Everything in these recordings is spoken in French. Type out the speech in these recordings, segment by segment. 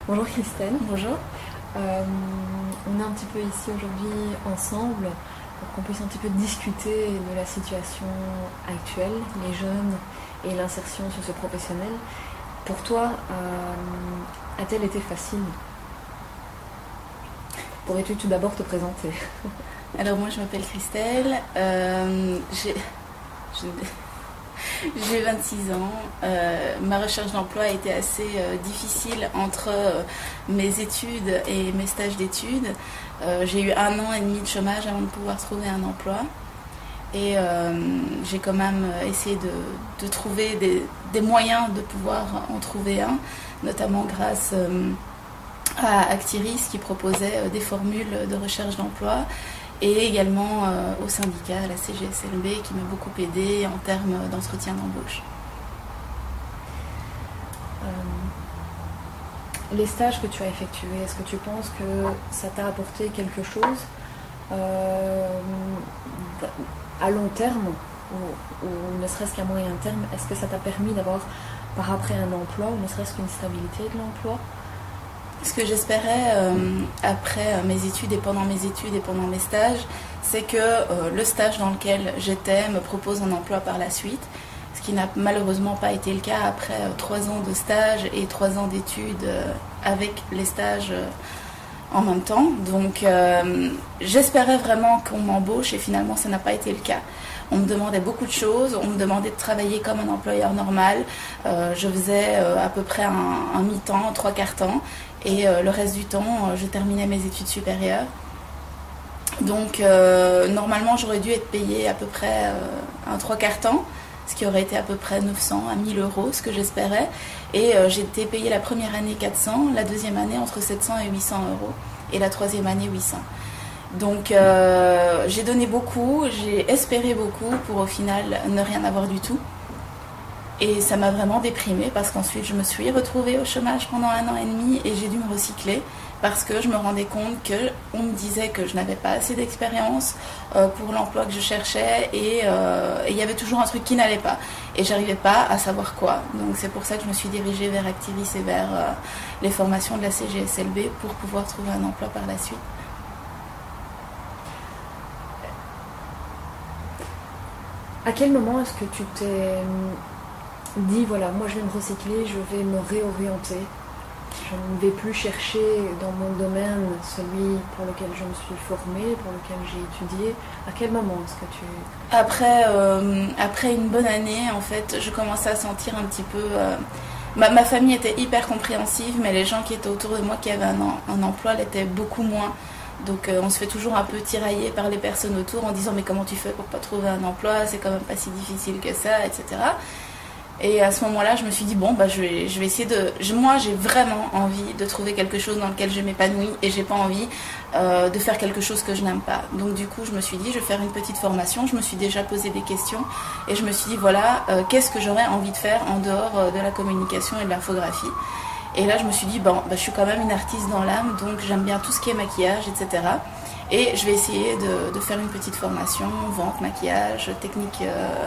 Bonjour Christelle. Bonjour. On est un petit peu ici aujourd'hui ensemble pour qu'on puisse un petit peu discuter de la situation actuelle, les jeunes et l'insertion socio-professionnelle. Pour toi, a-t-elle été facile? Pourrais-tu tout d'abord te présenter? Alors moi je m'appelle Christelle, j'ai 26 ans. Ma recherche d'emploi a été assez difficile entre mes études et mes stages d'études. J'ai eu 1 an et demi de chômage avant de pouvoir trouver un emploi. Et j'ai quand même essayé de trouver des moyens de pouvoir en trouver un, notamment grâce à Actiris qui proposait des formules de recherche d'emploi et également au syndicat, à la CGSLB, qui m'a beaucoup aidée en termes d'entretien d'embauche. Les stages que tu as effectués, est-ce que tu penses que ça t'a apporté quelque chose à long terme ou ne serait-ce qu'à moyen terme? Est-ce que ça t'a permis d'avoir par après un emploi ou ne serait-ce qu'une stabilité de l'emploi? Ce que j'espérais après mes études et pendant mes études et pendant mes stages, c'est que le stage dans lequel j'étais me propose un emploi par la suite, ce qui n'a malheureusement pas été le cas après 3 ans de stage et 3 ans d'études avec les stages en même temps. Donc j'espérais vraiment qu'on m'embauche et finalement ça n'a pas été le cas. On me demandait beaucoup de choses, on me demandait de travailler comme un employeur normal. Je faisais à peu près un mi-temps, 3/4 temps, et le reste du temps, je terminais mes études supérieures. Donc normalement, j'aurais dû être payée à peu près un 3/4 temps, ce qui aurait été à peu près 900 à 1000 euros, ce que j'espérais. Et j'ai été payée la première année 400, la deuxième année entre 700 et 800 euros, et la troisième année 800. Donc j'ai donné beaucoup, j'ai espéré beaucoup pour au final ne rien avoir du tout. Et ça m'a vraiment déprimée parce qu'ensuite je me suis retrouvée au chômage pendant 1 an et demi et j'ai dû me recycler parce que je me rendais compte qu'on me disait que je n'avais pas assez d'expérience pour l'emploi que je cherchais et il y avait toujours un truc qui n'allait pas et j'arrivais pas à savoir quoi. Donc c'est pour ça que je me suis dirigée vers Actiris et vers les formations de la CGSLB pour pouvoir trouver un emploi par la suite. À quel moment est-ce que tu t'es dit, voilà, moi je vais me recycler, je vais me réorienter, je ne vais plus chercher dans mon domaine celui pour lequel je me suis formée, pour lequel j'ai étudié? À quel moment est-ce que tu... Après une bonne année, en fait, je commençais à sentir un petit peu... ma famille était hyper compréhensive, mais les gens qui étaient autour de moi qui avaient un emploi l'étaient beaucoup moins. Donc on se fait toujours un peu tirailler par les personnes autour en disant mais comment tu fais pour pas trouver un emploi, c'est quand même pas si difficile que ça, etc. Et à ce moment-là, je me suis dit bon bah je vais essayer de... Moi j'ai vraiment envie de trouver quelque chose dans lequel je m'épanouis et j'ai pas envie de faire quelque chose que je n'aime pas. Donc du coup je me suis dit je vais faire une petite formation, je me suis déjà posé des questions et je me suis dit voilà qu'est-ce que j'aurais envie de faire en dehors de la communication et de l'infographie. Et là, je me suis dit, bon, je suis quand même une artiste dans l'âme, donc j'aime bien tout ce qui est maquillage, etc. Et je vais essayer de faire une petite formation, vente, maquillage, technique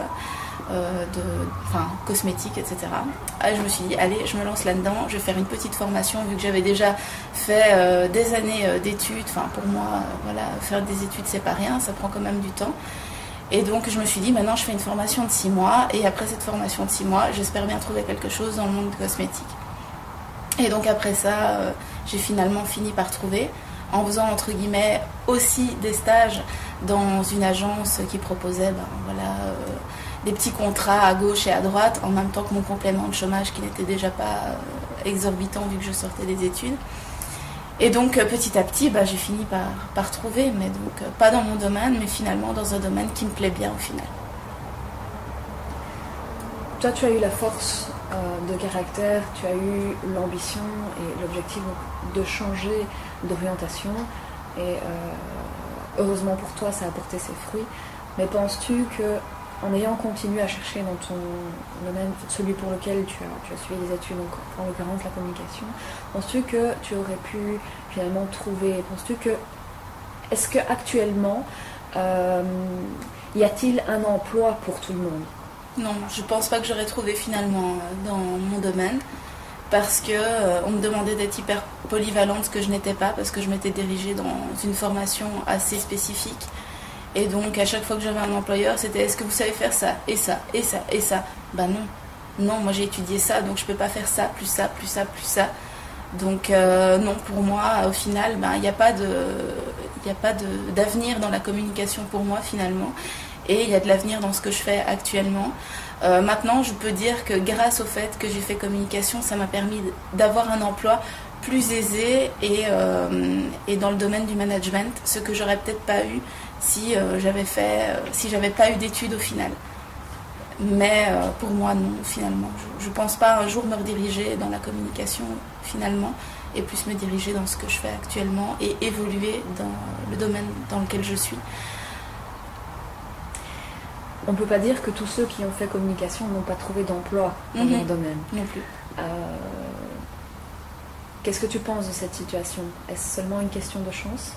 cosmétique, etc. Et je me suis dit, allez, je me lance là-dedans, je vais faire une petite formation, vu que j'avais déjà fait des années d'études. Enfin, pour moi, voilà, faire des études, c'est pas rien, ça prend quand même du temps. Et donc, je me suis dit, maintenant, je fais une formation de 6 mois, et après cette formation de 6 mois, j'espère bien trouver quelque chose dans le monde cosmétique. Et donc après ça, j'ai finalement fini par trouver, en faisant entre guillemets aussi des stages dans une agence qui proposait des petits contrats à gauche et à droite, en même temps que mon complément de chômage qui n'était déjà pas exorbitant vu que je sortais des études. Et donc petit à petit, j'ai fini par trouver, mais donc pas dans mon domaine, mais finalement dans un domaine qui me plaît bien au final. Toi, tu as eu la force de caractère, tu as eu l'ambition et l'objectif de changer d'orientation. Et heureusement pour toi, ça a porté ses fruits. Mais penses-tu que, en ayant continué à chercher dans ton domaine, celui pour lequel tu as suivi des études, donc en l'occurrence la communication, penses-tu que tu aurais pu finalement trouver, est-ce qu'actuellement, y a-t-il un emploi pour tout le monde? Non, je pense pas que j'aurais trouvé finalement dans mon domaine. parce que on me demandait d'être hyper polyvalente, ce que je n'étais pas, parce que je m'étais dirigée dans une formation assez spécifique. Et donc à chaque fois que j'avais un employeur, c'était est-ce que vous savez faire ça, et ça, et ça, et ça. Ben non. Non, moi j'ai étudié ça, donc je peux pas faire ça, plus ça, plus ça, plus ça. Donc non, pour moi, au final, il n'y a pas d'avenir dans la communication pour moi finalement. Et il y a de l'avenir dans ce que je fais actuellement. Maintenant, je peux dire que grâce au fait que j'ai fait communication, ça m'a permis d'avoir un emploi plus aisé et dans le domaine du management, ce que j'aurais peut-être pas eu si j'avais pas eu d'études au final. Mais pour moi, non, finalement. Je ne pense pas un jour me rediriger dans la communication, finalement, et plus me diriger dans ce que je fais actuellement et évoluer dans le domaine dans lequel je suis. On ne peut pas dire que tous ceux qui ont fait communication n'ont pas trouvé d'emploi dans leur domaine. Non plus. Qu'est-ce que tu penses de cette situation? Est-ce seulement une question de chance?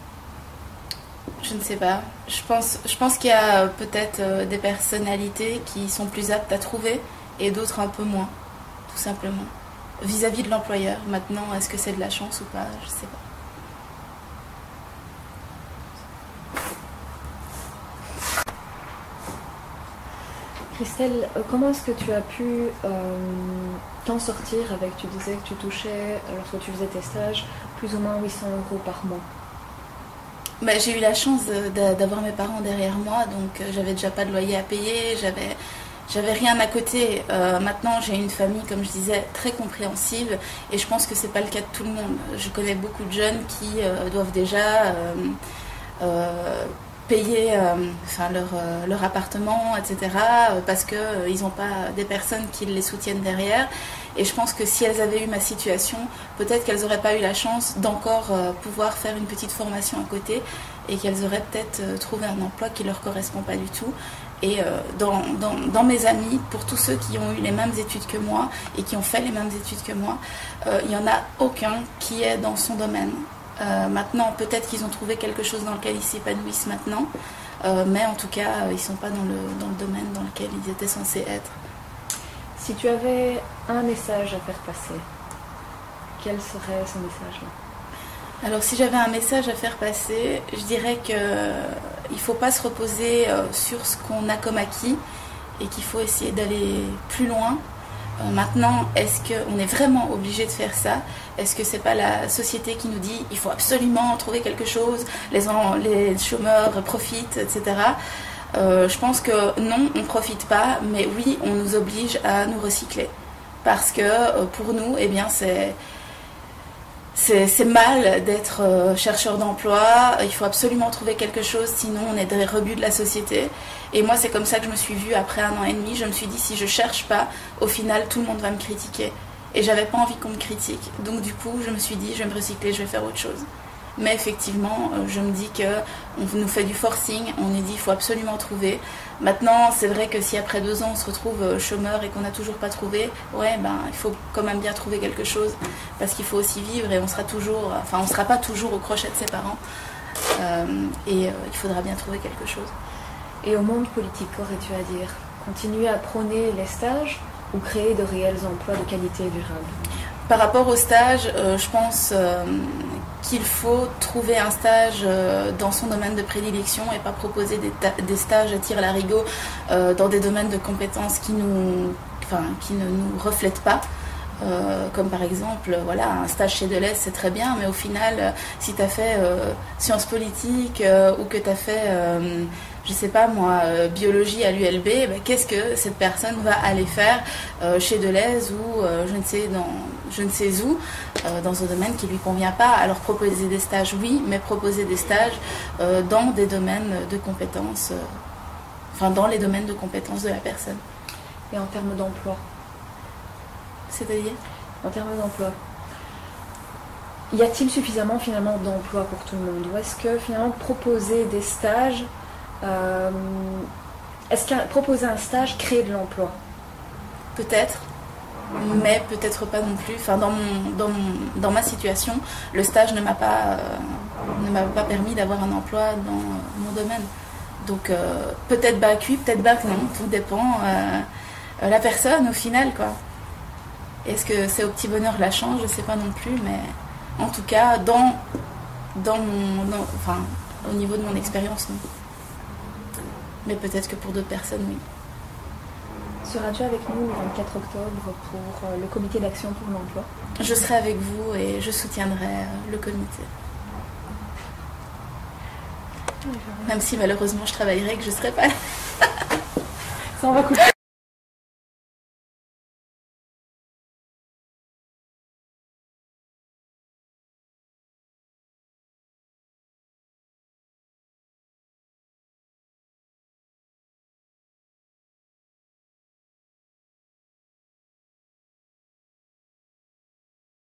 Je ne sais pas. Je pense qu'il y a peut-être des personnalités qui sont plus aptes à trouver et d'autres un peu moins, tout simplement. Vis-à-vis de l'employeur. Maintenant, est-ce que c'est de la chance ou pas? Je ne sais pas. Christelle, comment est-ce que tu as pu t'en sortir avec, tu disais que tu touchais, lorsque tu faisais tes stages, plus ou moins 800 € par mois? J'ai eu la chance d'avoir mes parents derrière moi, donc j'avais déjà pas de loyer à payer, j'avais rien à côté. Maintenant, j'ai une famille, comme je disais, très compréhensive, et je pense que c'est pas le cas de tout le monde. Je connais beaucoup de jeunes qui doivent déjà payer leur appartement, etc., parce qu'ils n'ont pas des personnes qui les soutiennent derrière. Et je pense que si elles avaient eu ma situation, peut-être qu'elles n'auraient pas eu la chance d'encore pouvoir faire une petite formation à côté et qu'elles auraient peut-être trouvé un emploi qui ne leur correspond pas du tout. Et dans mes amis, pour tous ceux qui ont eu les mêmes études que moi et qui ont fait les mêmes études que moi, il n'y en a aucun qui est dans son domaine. Maintenant, peut-être qu'ils ont trouvé quelque chose dans lequel ils s'épanouissent maintenant, mais en tout cas, ils ne sont pas dans le domaine dans lequel ils étaient censés être. Si tu avais un message à faire passer, quel serait ce message-là? Alors, si j'avais un message à faire passer, je dirais qu'il ne faut pas se reposer sur ce qu'on a comme acquis et qu'il faut essayer d'aller plus loin. Maintenant, est-ce qu'on est vraiment obligé de faire ça? Est-ce que c'est pas la société qui nous dit il faut absolument trouver quelque chose, les chômeurs profitent, etc. Je pense que non, on ne profite pas, mais oui, on nous oblige à nous recycler. Parce que pour nous, eh bien, c'est mal d'être chercheur d'emploi, il faut absolument trouver quelque chose, sinon on est des rebuts de la société. Et moi, c'est comme ça que je me suis vue après 1 an et demi. Je me suis dit, si je cherche pas, au final, tout le monde va me critiquer. Et j'avais pas envie qu'on me critique. Donc du coup, je me suis dit, je vais me recycler, je vais faire autre chose. Mais effectivement, je me dis qu'on nous fait du forcing, on nous dit il faut absolument trouver. Maintenant, c'est vrai que si après 2 ans on se retrouve chômeur et qu'on n'a toujours pas trouvé, il faut quand même bien trouver quelque chose, parce qu'il faut aussi vivre et on sera pas toujours au crochet de ses parents. Il faudra bien trouver quelque chose. Et au monde politique, qu'aurais-tu à dire? Continuer à prôner les stages ou créer de réels emplois de qualité et durable? Par rapport au stage, je pense qu'il faut trouver un stage dans son domaine de prédilection et pas proposer des stages à tir-larigot dans des domaines de compétences qui ne nous reflètent pas. Comme par exemple, un stage chez Deleuze, c'est très bien, mais au final, si tu as fait sciences politiques ou que tu as fait, je sais pas moi, biologie à l'ULB, qu'est-ce que cette personne va aller faire chez Deleuze ou je ne sais où, dans un domaine qui lui convient pas? Alors proposer des stages, oui, mais proposer des stages dans des domaines de compétences, dans les domaines de compétences de la personne. Et en termes d'emploi? C'est-à-dire? En termes d'emploi. Y a-t-il suffisamment finalement d'emplois pour tout le monde? Ou est-ce que finalement proposer des stages, est-ce que proposer un stage crée de l'emploi? Peut-être, mais peut-être pas non plus. Dans ma situation, le stage ne m'a pas permis d'avoir un emploi dans mon domaine. Donc peut-être bac oui, peut-être bac non, tout dépend la personne au final, quoi. Est-ce que c'est au petit bonheur la chance? Je ne sais pas non plus, mais en tout cas, au niveau de mon expérience, non. Mais peut-être que pour d'autres personnes, oui. Seras-tu avec nous le 24 octobre pour le comité d'action pour l'emploi? Je serai avec vous et je soutiendrai le comité. Même si malheureusement je travaillerai et que je ne serai pas là. Ça, on va couper.